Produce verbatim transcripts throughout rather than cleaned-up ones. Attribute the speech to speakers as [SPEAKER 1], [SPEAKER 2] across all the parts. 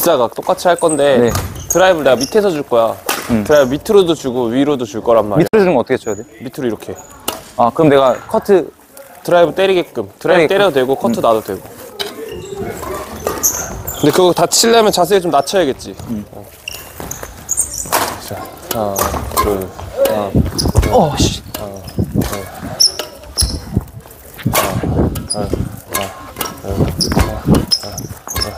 [SPEAKER 1] V자각 똑같이 할 건데 네. 드라이브를 내가 밑에서 줄 거야. 음. 드라이브 밑으로도 주고 위로도 줄 거란 말이야.
[SPEAKER 2] 밑으로 주는 거 어떻게 쳐야 돼?
[SPEAKER 1] 밑으로 이렇게.
[SPEAKER 2] 아 그럼 내가 커트
[SPEAKER 1] 드라이브 때리게끔 드라이브 때리게끔. 때려도 되고 커트 음. 놔도 되고. 근데 그거 다 치려면 자세히 좀 낮춰야겠지. 음. 어. 자, 하나, 둘, 하나, 둘,
[SPEAKER 2] 어, 씨.
[SPEAKER 1] 하나, 둘, 하나, 둘, 하나, 둘, 하나, 둘.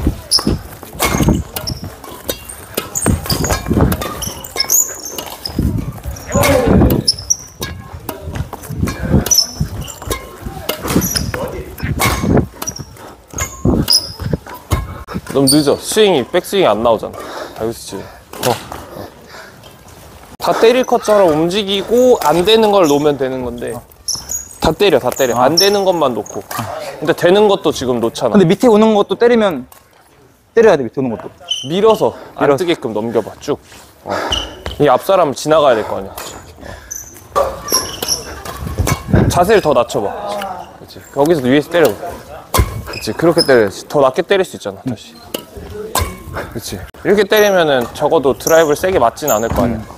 [SPEAKER 1] 너무 늦어. 스윙이, 백스윙이 안 나오잖아. 여기서 지금. 어. 어. 다 때릴 것처럼 움직이고 안 되는 걸 놓으면 되는 건데 어. 다 때려, 다 때려. 아. 안 되는 것만 놓고. 근데 되는 것도 지금 놓잖아.
[SPEAKER 2] 근데 밑에 오는 것도 때리면 때려야 돼, 밑에 오는 것도.
[SPEAKER 1] 밀어서, 밀어서. 안 뜨게끔 넘겨봐, 쭉. 어. 이 앞사람 지나가야 될 거 아니야. 어. 자세를 더 낮춰봐. 그렇지. 거기서 위에서 때려. 그렇지. 그렇게 때려야지. 더 낮게 때릴 수 있잖아, 다시. 그렇지. 이렇게 때리면은 적어도 드라이브를 세게 맞진 않을 거 아니야. 음.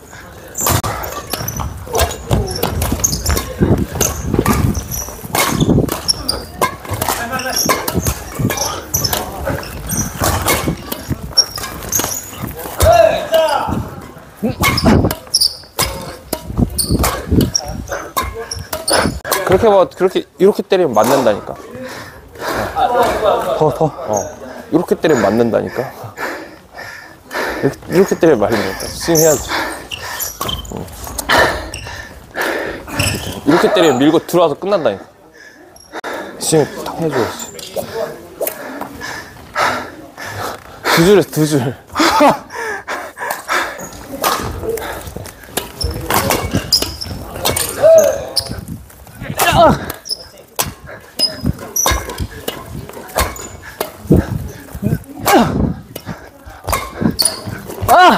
[SPEAKER 1] 그렇게 뭐 그렇게 이렇게 때리면 맞는다니까.
[SPEAKER 2] 더 더.
[SPEAKER 1] 어. 이렇게 때리면 맞는다니까. 이렇게, 이렇게 때리면 말린다니까. 스윙 해야지. 응. 이렇게 때리면 밀고 들어와서 끝난다니까. 스윙 탁 해줘야지. 두 줄에서 두 줄.
[SPEAKER 2] 아!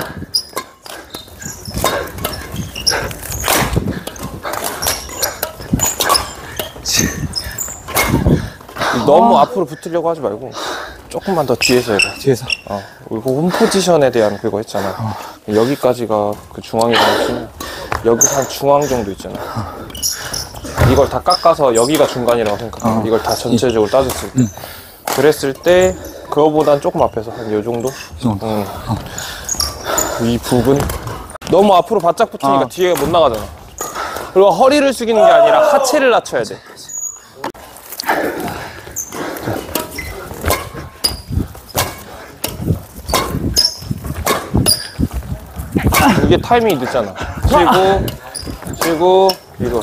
[SPEAKER 1] 너무 아. 앞으로 붙으려고 하지 말고 조금만 더 뒤에서 해봐.
[SPEAKER 2] 뒤에서?
[SPEAKER 1] 어. 그리고 홈 포지션에 대한 그거 했잖아. 어. 여기까지가 그 중앙이라고 치면 여기서 한 중앙 정도 있잖아. 어. 이걸 다 깎아서 여기가 중간이라고 생각해. 어. 이걸 다 전체적으로 따졌을 때. 음. 그랬을 때 그거보단 조금 앞에서 한 요 정도? 응. 응. 어. 이 부분 너무 앞으로 바짝 붙으니까 어. 뒤에 못 나가잖아. 그리고 허리를 숙이는 게 아니라 하체를 낮춰야 돼. 이게 타이밍이 늦잖아. 쉬고 쉬고 이거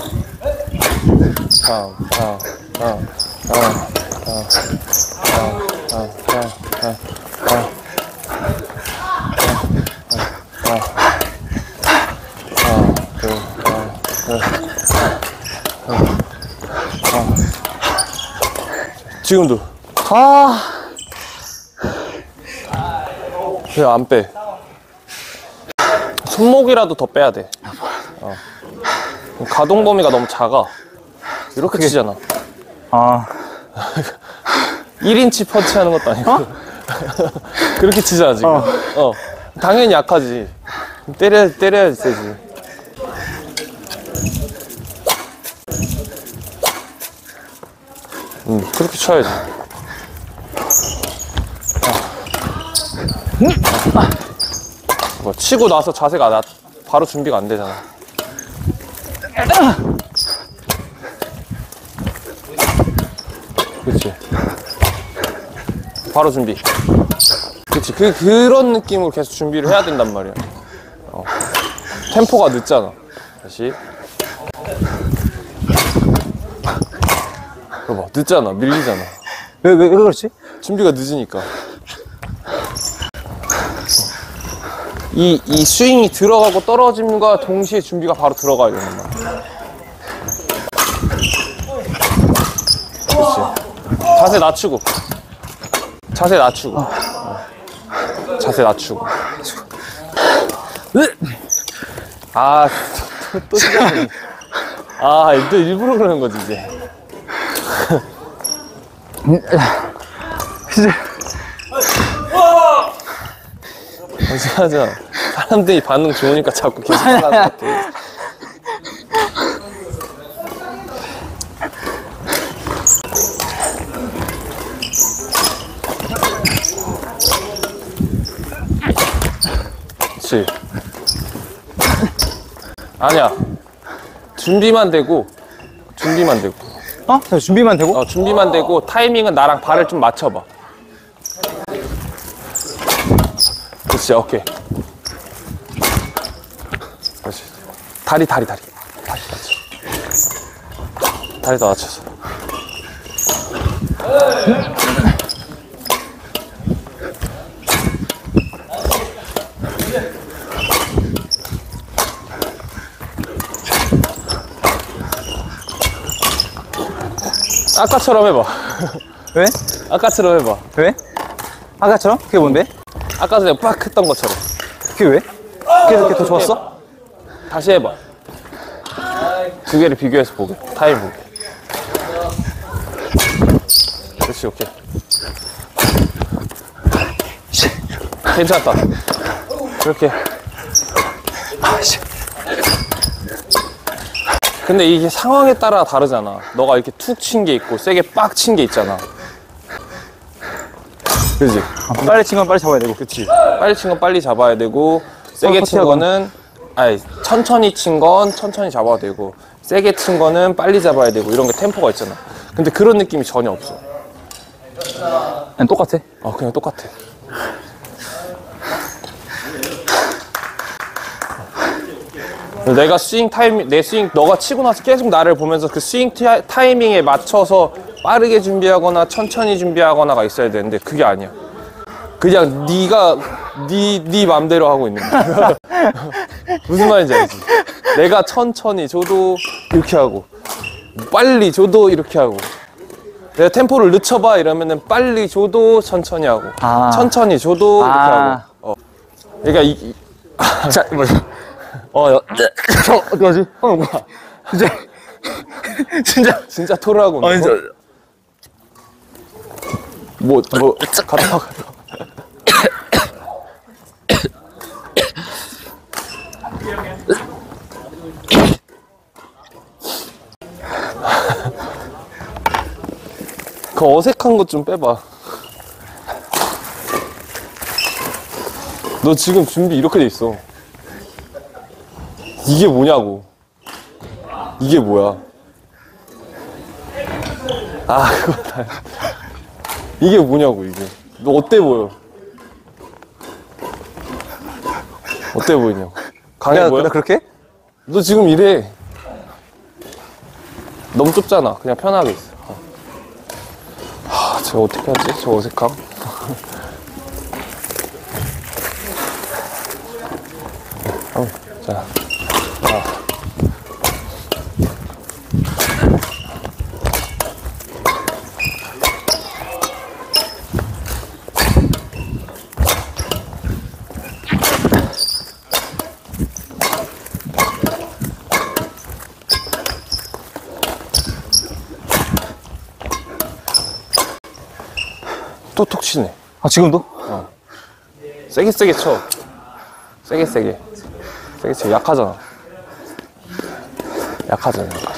[SPEAKER 1] 다음 다음 다음 다음 다음 다음 다음 다음 다음 지금도
[SPEAKER 2] 아
[SPEAKER 1] 그냥 안 빼. 손목이라도 더 빼야 돼. 어. 가동 범위가 너무 작아. 이렇게 그게... 치잖아.
[SPEAKER 2] 아
[SPEAKER 1] 일 인치 펀치 하는 것도 아니고 어? 그렇게 치잖아 지금. 어. 어. 당연히 약하지. 때려, 때려야지 세지. 응, 그렇게 쳐야지. 아. 아. 뭐, 치고 나서 자세가 나, 바로 준비가 안 되잖아. 그렇지. 바로 준비. 그렇지. 그, 그런 느낌으로 계속 준비를 해야 된단 말이야. 어. 템포가 늦잖아. 다시. 봐봐, 늦잖아. 밀리잖아.
[SPEAKER 2] 왜, 왜, 왜 그렇지?
[SPEAKER 1] 준비가 늦으니까. 이, 이 스윙이 들어가고 떨어짐과 동시에 준비가 바로 들어가야 되는 거야. 그렇지. 자세 낮추고. 자세 낮추고. 어. 자세 낮추고. 아, 또, 또 시작하네. 아, 또 일부러 그러는 거지, 이제.
[SPEAKER 2] 이제.
[SPEAKER 1] 거짓말하잖아. 사람들이 반응 좋으니까 자꾸 계속 하는 것 같아. 그렇지. 아니야. 준비만 되고, 준비만 되고.
[SPEAKER 2] 어? 자, 준비만 되고?
[SPEAKER 1] 어, 준비만 되고, 타이밍은 나랑 발을 좀 맞춰봐. 그렇지, 오케이. 그렇지. 다리, 다리, 다리. 다리 맞춰. 다리 더 맞춰서. 아까처럼 해봐.
[SPEAKER 2] 왜?
[SPEAKER 1] 아까처럼 해봐.
[SPEAKER 2] 왜? 아까처럼? 그게 뭔데?
[SPEAKER 1] 아까 전에 빡 했던 것처럼.
[SPEAKER 2] 그게 왜? 그게 그렇게 더 좋았어?
[SPEAKER 1] 다시 해봐. 두 개를 비교해서 보게. 타임 보게. 그렇지, 오케이. 괜찮다. 그렇게. 근데 이게 상황에 따라 다르잖아. 너가 이렇게 툭 친 게 있고 세게 빡 친 게 있잖아. 그지?
[SPEAKER 2] 아, 빨리 친 건 빨리 잡아야 되고.
[SPEAKER 1] 그치. 빨리 친 건 빨리 잡아야 되고 세게 친
[SPEAKER 2] 커트하거나.
[SPEAKER 1] 거는 아니 천천히 친 건 천천히 잡아야 되고 세게 친 거는 빨리 잡아야 되고 이런 게 템포가 있잖아. 근데 그런 느낌이 전혀 없어.
[SPEAKER 2] 그냥 똑같아.
[SPEAKER 1] 어 그냥 똑같아. 내가 스윙 타이밍, 내 스윙, 너가 치고 나서 계속 나를 보면서 그 스윙 타, 타이밍에 맞춰서 빠르게 준비하거나 천천히 준비하거나가 있어야 되는데 그게 아니야. 그냥 네가 네, 네 맘대로 하고 있는 거야. 무슨 말인지 알지? 내가 천천히 줘도 이렇게 하고 빨리 줘도 이렇게 하고 내가 템포를 늦춰봐 이러면은 빨리 줘도 천천히 하고
[SPEAKER 2] 아.
[SPEAKER 1] 천천히 줘도 이렇게
[SPEAKER 2] 아.
[SPEAKER 1] 하고 어. 그러니까 이, 이
[SPEAKER 2] 자, 뭐야. 어, 야, 저, 어떡하지? 어, 뭐야. 진짜. 진짜.
[SPEAKER 1] 진짜 토르하고 있는
[SPEAKER 2] 아니,
[SPEAKER 1] 거?
[SPEAKER 2] 저.
[SPEAKER 1] 뭐, 뭐, 갔다 와, 갔다 와. 그 어색한 것 좀 빼봐. 너 지금 준비 이렇게 돼 있어. 이게 뭐냐고. 이게 뭐야. 아, 그거다. 이게 뭐냐고, 이게. 너 어때 보여? 어때 보이냐고. 강해
[SPEAKER 2] 야,
[SPEAKER 1] 보여?
[SPEAKER 2] 나 그렇게?
[SPEAKER 1] 너 지금 이래. 너무 좁잖아. 그냥 편하게 있어. 어. 하, 저 어떻게 하지? 저 어색함? 어, 자. 아. 또 톡 치네.
[SPEAKER 2] 아, 지금도?
[SPEAKER 1] 세게 세게 쳐. 세게 세게. 세게 쳐. 약하잖아. 약하잖아.